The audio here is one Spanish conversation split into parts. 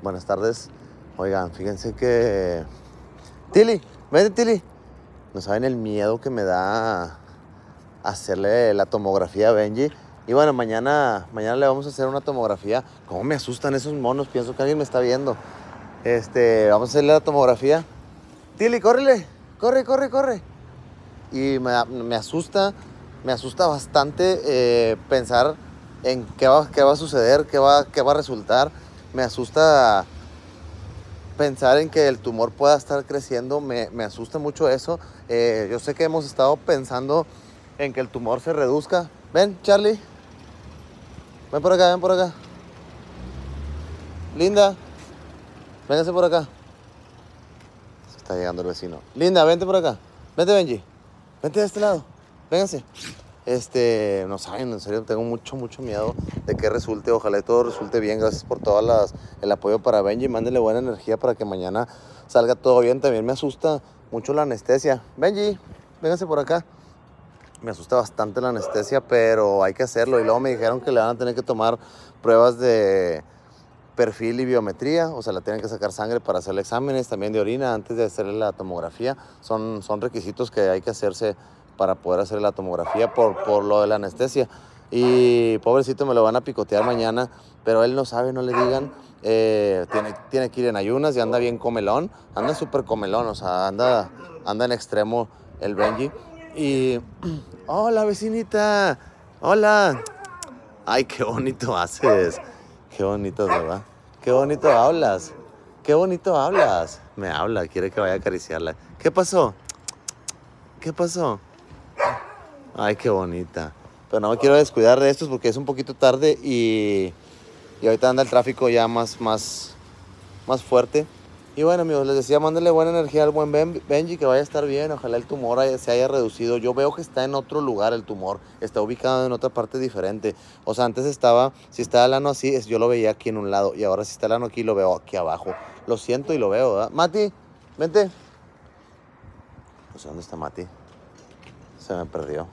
Buenas tardes. Oigan, fíjense que... Tili, vete Tili. No saben el miedo que me da hacerle la tomografía a Benji. Y bueno, mañana le vamos a hacer una tomografía. ¿Cómo me asustan esos monos? Pienso que alguien me está viendo. Vamos a hacerle la tomografía. Tili, córrele. Corre. Y me asusta bastante pensar en qué va a suceder, qué va a resultar. Me asusta pensar en que el tumor pueda estar creciendo, me asusta mucho eso. Yo sé que hemos estado pensando en que el tumor se reduzca. Ven, Charlie. Ven por acá. Linda, véngase por acá. Está llegando el vecino. Linda, vente por acá. Vente, Benji. Vente de este lado. Vénganse. No saben, en serio, tengo mucho miedo de que resulte. Ojalá todo resulte bien. Gracias por todo el apoyo para Benji. Mándenle buena energía para que mañana salga todo bien. También me asusta mucho la anestesia. Benji, vénganse por acá. Me asusta bastante la anestesia, pero hay que hacerlo. Y luego me dijeron que le van a tener que tomar pruebas de perfil y biometría, o sea, la tienen que sacar sangre para hacerle exámenes también de orina antes de hacerle la tomografía. Son requisitos que hay que hacerse para poder hacer la tomografía por lo de la anestesia. Y pobrecito, me lo van a picotear mañana, pero él no sabe, no le digan. Tiene que ir en ayunas y anda bien comelón, anda súper comelón, o sea, anda en extremo el Benji. Y, hola vecinita, hola. Ay, qué bonito haces. Qué bonito, ¿verdad? Qué bonito hablas. Qué bonito hablas. Me habla, quiere que vaya a acariciarla. ¿Qué pasó? ¿Qué pasó? Ay, qué bonita. Pero no me quiero descuidar de estos porque es un poquito tarde y ahorita anda el tráfico ya más fuerte. Y bueno, amigos, les decía, mándenle buena energía al buen Benji, que vaya a estar bien. Ojalá el tumor se haya reducido. Yo veo que está en otro lugar el tumor. Está ubicado en otra parte diferente. O sea, antes si estaba el ano así, yo lo veía aquí en un lado. Y ahora si está el ano aquí, lo veo aquí abajo. Lo siento y lo veo, ¿verdad? Mati, vente. No sé dónde está Mati. Se me perdió.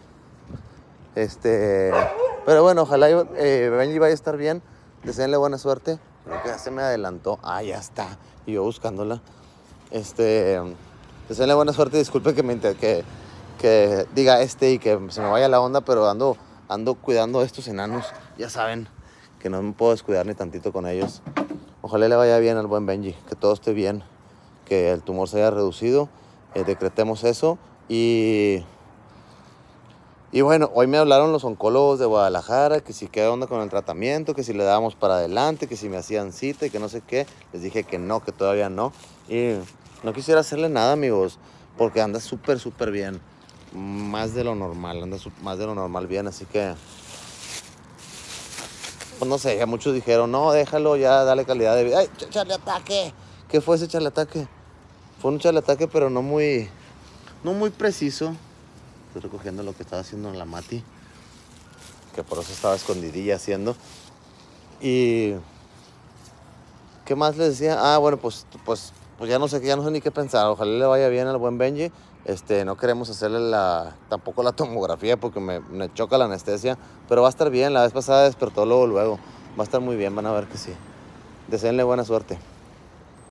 Pero bueno, ojalá Benji vaya a estar bien. Deseenle buena suerte. Creo que ya se me adelantó. Ah, ya está. Y yo buscándola. Deseenle buena suerte. Disculpe que diga y que se me vaya la onda, pero ando cuidando a estos enanos. Ya saben que no me puedo descuidar ni tantito con ellos. Ojalá le vaya bien al buen Benji. Que todo esté bien. Que el tumor se haya reducido. Decretemos eso. Y bueno, hoy me hablaron los oncólogos de Guadalajara, que si qué onda con el tratamiento, que si le dábamos para adelante, que si me hacían cita y que no sé qué. Les dije que no, que todavía no. Y no quisiera hacerle nada, amigos, porque anda súper bien. Más de lo normal, más de lo normal bien, así que... Pues no sé, ya muchos dijeron, no, déjalo ya, dale calidad de vida. ¡Ay, charle ataque! ¿Qué fue ese charle ataque? Fue un charle ataque, pero no muy preciso. Estoy recogiendo lo que estaba haciendo la Mati, que por eso estaba escondidilla haciendo. Y ¿qué más les decía? Ah, bueno, pues ya no sé ni qué pensar. Ojalá le vaya bien al buen Benji. No queremos hacerle tampoco la tomografía porque me choca la anestesia, pero va a estar bien. La vez pasada despertó luego. Va a estar muy bien, van a ver que sí. Deseenle buena suerte.